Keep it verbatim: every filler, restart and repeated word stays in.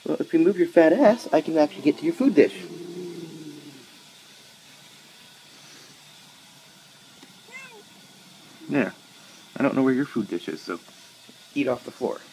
Well, if you move your fat ass, I can actually get to your food dish. Yeah. I don't know where your food dish is, so eat off the floor.